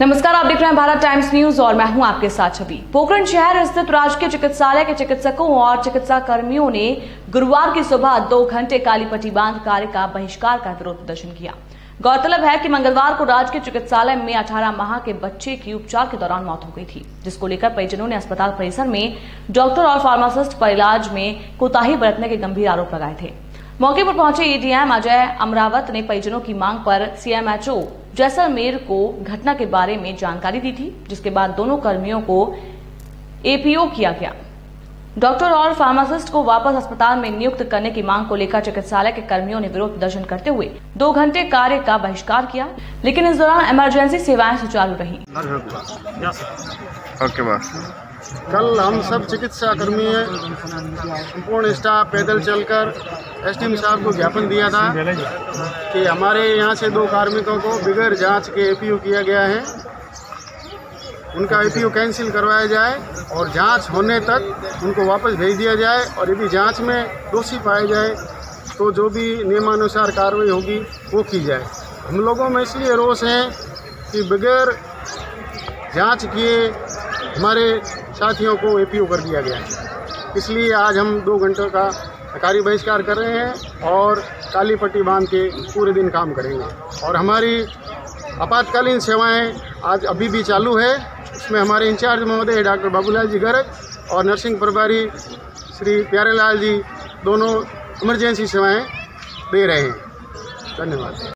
नमस्कार, आप देख रहे हैं भारत टाइम्स न्यूज और मैं हूं आपके साथ छवि। पोखरण शहर स्थित राजकीय चिकित्सालय के चिकित्सकों और चिकित्सा कर्मियों ने गुरुवार की सुबह 2 घंटे काली पट्टी बांध कार्य का बहिष्कार कर विरोध प्रदर्शन किया। गौरतलब है कि मंगलवार को राजकीय चिकित्सालय में 18 माह के बच्चे की उपचार के दौरान मौत हो गई थी, जिसको लेकर परिजनों ने अस्पताल परिसर में डॉक्टर और फार्मासिस्ट पर इलाज में कोताही बरतने के गंभीर आरोप लगाए थे। मौके पर पहुंचे एडीएम अजय अमरावत ने परिजनों की मांग पर सीएमएचओ जैसलमेर को घटना के बारे में जानकारी दी थी, जिसके बाद दोनों कर्मियों को एपीओ किया गया। डॉक्टर और फार्मासिस्ट को वापस अस्पताल में नियुक्त करने की मांग को लेकर चिकित्सालय के कर्मियों ने विरोध प्रदर्शन करते हुए 2 घंटे कार्य का बहिष्कार किया, लेकिन इस दौरान इमरजेंसी सेवाएं सुचारू रहीं। कल हम सब चिकित्सा कर्मी संपूर्ण स्टाफ पैदल चलकर एसडीएम साहब को ज्ञापन दिया था कि हमारे यहाँ से 2 कार्मिकों को बिगैर जांच के एपीओ किया गया है, उनका एपीओ कैंसिल करवाया जाए और जांच होने तक उनको वापस भेज दिया जाए, और यदि जांच में दोषी पाया जाए तो जो भी नियमानुसार कार्रवाई होगी वो की जाए। हम लोगों में इसलिए रोष है कि बगैर जांच किए हमारे साथियों को एपीओ कर दिया गया है। इसलिए आज हम 2 घंटों का कार्य बहिष्कार कर रहे हैं और काली पट्टी बांध के पूरे दिन काम करेंगे। और हमारी आपातकालीन सेवाएं आज अभी भी चालू है। उसमें हमारे इंचार्ज महोदय डॉक्टर बाबूलाल जी गर्ग और नर्सिंग प्रभारी श्री प्यारेलाल जी दोनों इमरजेंसी सेवाएं दे रहे हैं। धन्यवाद।